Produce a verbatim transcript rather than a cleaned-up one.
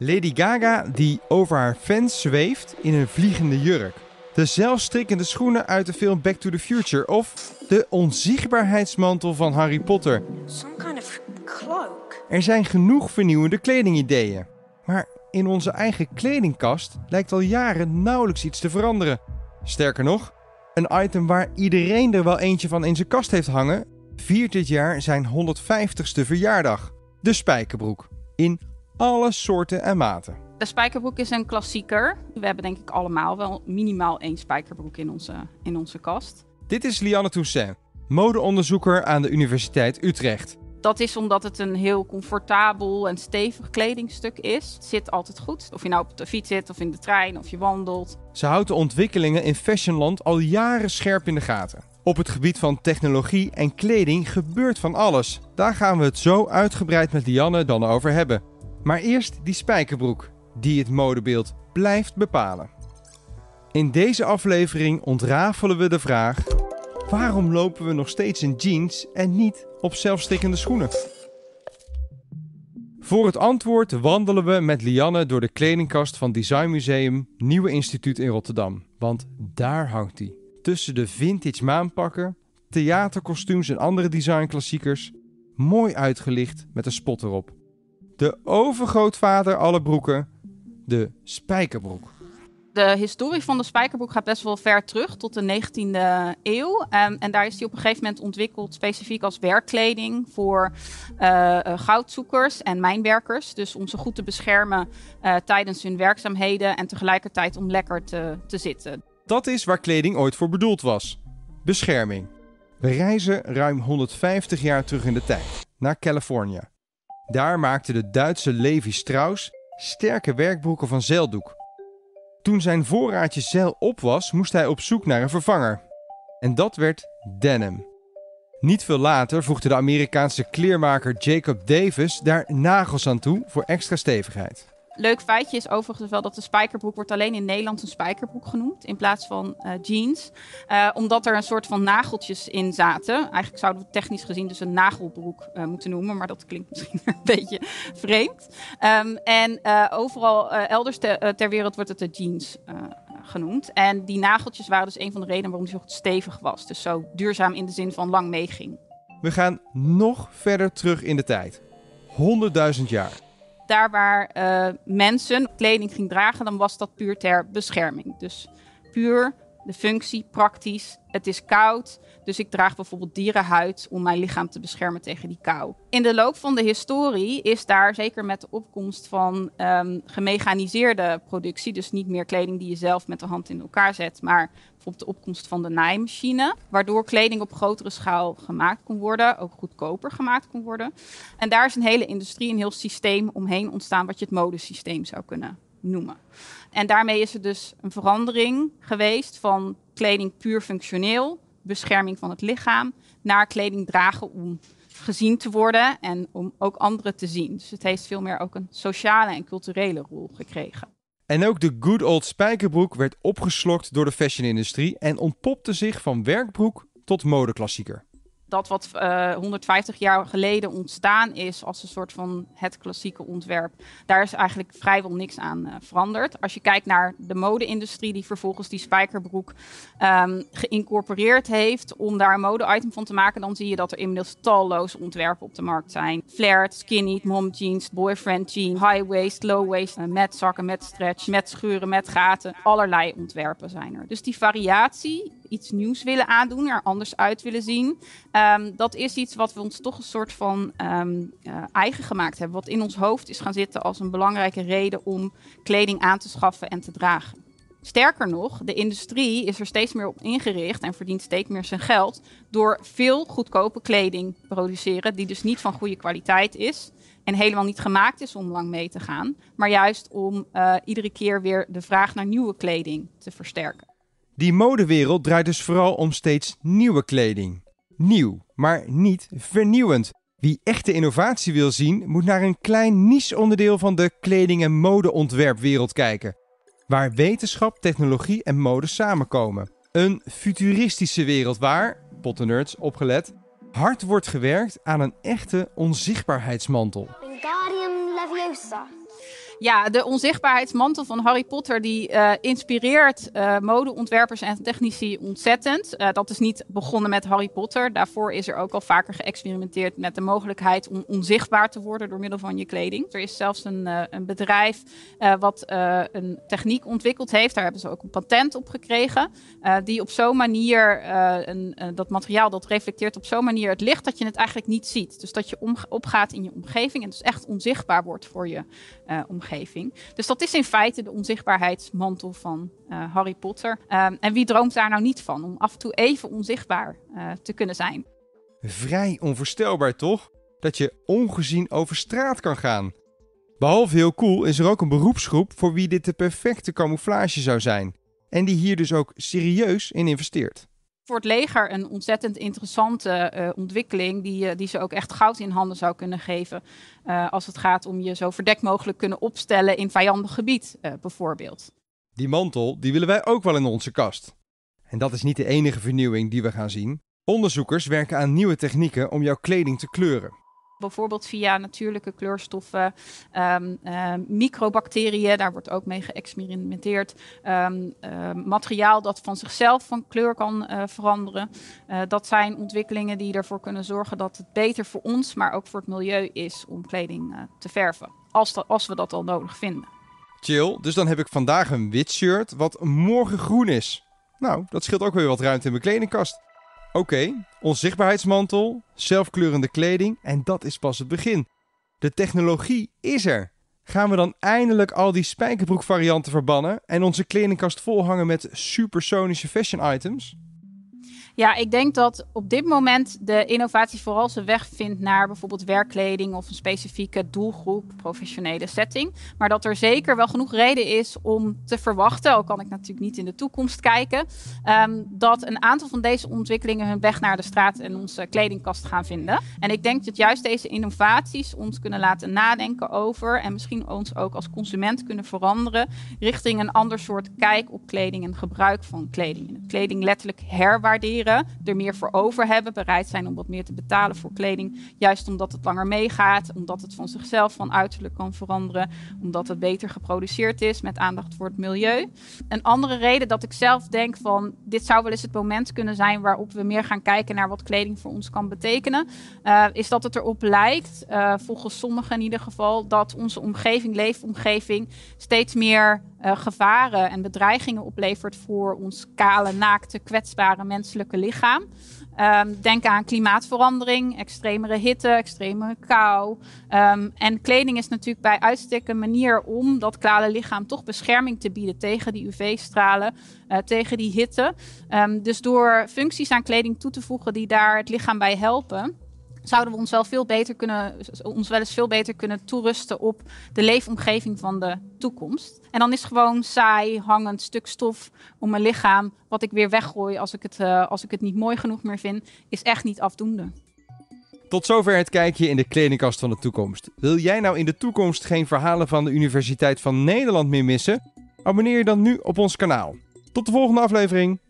Lady Gaga die over haar fans zweeft in een vliegende jurk. De zelfstrikkende schoenen uit de film Back to the Future of de onzichtbaarheidsmantel van Harry Potter. Some kind of cloak. Er zijn genoeg vernieuwende kledingideeën. Maar in onze eigen kledingkast lijkt al jaren nauwelijks iets te veranderen. Sterker nog, een item waar iedereen er wel eentje van in zijn kast heeft hangen, viert dit jaar zijn honderdvijftigste verjaardag. De spijkerbroek. In alle soorten en maten. De spijkerbroek is een klassieker. We hebben denk ik allemaal wel minimaal één spijkerbroek in onze, in onze kast. Dit is Lianne Toussaint, modeonderzoeker aan de Universiteit Utrecht. Dat is omdat het een heel comfortabel en stevig kledingstuk is. Het zit altijd goed. Of je nou op de fiets zit, of in de trein, of je wandelt. Ze houdt de ontwikkelingen in fashionland al jaren scherp in de gaten. Op het gebied van technologie en kleding gebeurt van alles. Daar gaan we het zo uitgebreid met Lianne dan over hebben. Maar eerst die spijkerbroek, die het modebeeld blijft bepalen. In deze aflevering ontrafelen we de vraag: waarom lopen we nog steeds in jeans en niet op zelfstrikkende schoenen? Voor het antwoord wandelen we met Lianne door de kledingkast van Designmuseum Nieuwe Instituut in Rotterdam. Want daar hangt hij. Tussen de vintage maanpakken, theaterkostuums en andere designklassiekers. Mooi uitgelicht met een spot erop. De overgrootvader aller broeken, de spijkerbroek. De historie van de spijkerbroek gaat best wel ver terug tot de negentiende eeuw. Um, en daar is die op een gegeven moment ontwikkeld specifiek als werkkleding voor uh, uh, goudzoekers en mijnwerkers. Dus om ze goed te beschermen uh, tijdens hun werkzaamheden en tegelijkertijd om lekker te, te zitten. Dat is waar kleding ooit voor bedoeld was. Bescherming. We reizen ruim honderdvijftig jaar terug in de tijd, naar Californië. Daar maakte de Duitse Levi Strauss sterke werkbroeken van zeildoek. Toen zijn voorraadje zeil op was, moest hij op zoek naar een vervanger. En dat werd denim. Niet veel later voegde de Amerikaanse kleermaker Jacob Davis daar nagels aan toe voor extra stevigheid. Leuk feitje is overigens wel dat de spijkerbroek wordt alleen in Nederland een spijkerbroek genoemd in plaats van uh, jeans. Uh, omdat er een soort van nageltjes in zaten. Eigenlijk zouden we het technisch gezien dus een nagelbroek uh, moeten noemen, maar dat klinkt misschien een beetje vreemd. Um, en uh, overal uh, elders te, uh, ter wereld wordt het de jeans uh, genoemd. En die nageltjes waren dus een van de redenen waarom hij zo goed stevig was. Dus zo duurzaam in de zin van lang meeging. We gaan nog verder terug in de tijd. honderdduizend jaar. Daar waar uh, mensen kleding ging dragen, dan was dat puur ter bescherming. Dus puur de functie, praktisch. Het is koud, dus ik draag bijvoorbeeld dierenhuid om mijn lichaam te beschermen tegen die kou. In de loop van de historie is daar, zeker met de opkomst van um, gemechaniseerde productie, dus niet meer kleding die je zelf met de hand in elkaar zet, maar bijvoorbeeld de opkomst van de naaimachine, waardoor kleding op grotere schaal gemaakt kon worden, ook goedkoper gemaakt kon worden. En daar is een hele industrie, een heel systeem omheen ontstaan wat je het modesysteem zou kunnen noemen. En daarmee is er dus een verandering geweest van kleding puur functioneel, bescherming van het lichaam, naar kleding dragen om gezien te worden en om ook anderen te zien. Dus het heeft veel meer ook een sociale en culturele rol gekregen. En ook de good old spijkerbroek werd opgeslokt door de fashionindustrie en ontpopte zich van werkbroek tot modeklassieker. Dat wat uh, honderdvijftig jaar geleden ontstaan is als een soort van het klassieke ontwerp, daar is eigenlijk vrijwel niks aan uh, veranderd. Als je kijkt naar de mode-industrie die vervolgens die spijkerbroek um, geïncorporeerd heeft om daar een mode-item van te maken, dan zie je dat er inmiddels talloze ontwerpen op de markt zijn. Flared, skinny, mom jeans, boyfriend jeans, high waist, low waist, uh, met zakken, met stretch, met scheuren, met gaten. Allerlei ontwerpen zijn er. Dus die variatie, iets nieuws willen aandoen, er anders uit willen zien, Um, dat is iets wat we ons toch een soort van um, uh, eigen gemaakt hebben. Wat in ons hoofd is gaan zitten als een belangrijke reden om kleding aan te schaffen en te dragen. Sterker nog, de industrie is er steeds meer op ingericht en verdient steeds meer zijn geld door veel goedkope kleding te produceren die dus niet van goede kwaliteit is en helemaal niet gemaakt is om lang mee te gaan, maar juist om uh, iedere keer weer de vraag naar nieuwe kleding te versterken. Die modewereld draait dus vooral om steeds nieuwe kleding. Nieuw, maar niet vernieuwend. Wie echte innovatie wil zien, moet naar een klein niche-onderdeel van de kleding- en modeontwerpwereld kijken. Waar wetenschap, technologie en mode samenkomen. Een futuristische wereld waar, pottennerds opgelet, hard wordt gewerkt aan een echte onzichtbaarheidsmantel. Wingardium Leviosa. Ja, de onzichtbaarheidsmantel van Harry Potter die uh, inspireert uh, modeontwerpers en technici ontzettend. Uh, dat is niet begonnen met Harry Potter. Daarvoor is er ook al vaker geëxperimenteerd met de mogelijkheid om onzichtbaar te worden door middel van je kleding. Er is zelfs een, uh, een bedrijf uh, wat uh, een techniek ontwikkeld heeft. Daar hebben ze ook een patent op gekregen. Uh, die op zo'n manier, uh, een, uh, dat materiaal dat reflecteert op zo'n manier het licht dat je het eigenlijk niet ziet. Dus dat je om, opgaat in je omgeving en dus echt onzichtbaar wordt voor je uh, omgeving. Dus dat is in feite de onzichtbaarheidsmantel van uh, Harry Potter. Uh, en wie droomt daar nou niet van om af en toe even onzichtbaar uh, te kunnen zijn? Vrij onvoorstelbaar toch? Dat je ongezien over straat kan gaan. Behalve heel cool is er ook een beroepsgroep voor wie dit de perfecte camouflage zou zijn. En die hier dus ook serieus in investeert. Voor het leger een ontzettend interessante uh, ontwikkeling die, uh, die ze ook echt goud in handen zou kunnen geven. Uh, als het gaat om je zo verdekt mogelijk kunnen opstellen in vijandig gebied uh, bijvoorbeeld. Die mantel die willen wij ook wel in onze kast. En dat is niet de enige vernieuwing die we gaan zien. Onderzoekers werken aan nieuwe technieken om jouw kleding te kleuren. Bijvoorbeeld via natuurlijke kleurstoffen, um, uh, microbacteriën, daar wordt ook mee geëxperimenteerd. Um, uh, materiaal dat van zichzelf van kleur kan uh, veranderen. Uh, dat zijn ontwikkelingen die ervoor kunnen zorgen dat het beter voor ons, maar ook voor het milieu is om kleding uh, te verven. Als, dat, als we dat al nodig vinden. Chill, dus dan heb ik vandaag een wit shirt wat morgen groen is. Nou, dat scheelt ook weer wat ruimte in mijn kledingkast. Oké, okay, onzichtbaarheidsmantel, zelfkleurende kleding en dat is pas het begin. De technologie is er. Gaan we dan eindelijk al die spijkerbroekvarianten verbannen en onze kledingkast volhangen met supersonische fashion items? Ja, ik denk dat op dit moment de innovatie vooral zijn weg vindt naar bijvoorbeeld werkkleding of een specifieke doelgroep, professionele setting. Maar dat er zeker wel genoeg reden is om te verwachten, al kan ik natuurlijk niet in de toekomst kijken, um, dat een aantal van deze ontwikkelingen hun weg naar de straat en onze kledingkast gaan vinden. En ik denk dat juist deze innovaties ons kunnen laten nadenken over en misschien ons ook als consument kunnen veranderen richting een ander soort kijk op kleding en gebruik van kleding. En kleding letterlijk herwaarderen. Er meer voor over hebben, bereid zijn om wat meer te betalen voor kleding. Juist omdat het langer meegaat, omdat het van zichzelf van uiterlijk kan veranderen, omdat het beter geproduceerd is met aandacht voor het milieu. Een andere reden dat ik zelf denk van dit zou wel eens het moment kunnen zijn waarop we meer gaan kijken naar wat kleding voor ons kan betekenen, uh, is dat het erop lijkt, uh, volgens sommigen in ieder geval, dat onze omgeving, leefomgeving steeds meer uh, gevaren en bedreigingen oplevert voor ons kale, naakte, kwetsbare menselijke lichaam. Um, denk aan klimaatverandering, extremere hitte, extreme kou. Um, en kleding is natuurlijk bij uitstek een manier om dat kale lichaam toch bescherming te bieden tegen die U V-stralen, uh, tegen die hitte. Um, dus door functies aan kleding toe te voegen die daar het lichaam bij helpen, zouden we ons wel veel beter kunnen, ons wel eens veel beter kunnen toerusten op de leefomgeving van de toekomst. En dan is gewoon saai, hangend stuk stof om mijn lichaam, wat ik weer weggooi als ik het, uh, als ik het niet mooi genoeg meer vind, is echt niet afdoende. Tot zover het kijkje in de kledingkast van de toekomst. Wil jij nou in de toekomst geen verhalen van de Universiteit van Nederland meer missen? Abonneer je dan nu op ons kanaal. Tot de volgende aflevering!